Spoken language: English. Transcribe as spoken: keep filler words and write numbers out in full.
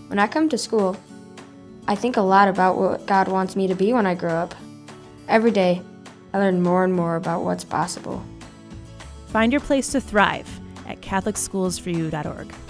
When I come to school, I think a lot about what God wants me to be when I grow up. Every day, I learn more and more about what's possible. Find your place to thrive at catholic schools for you dot org.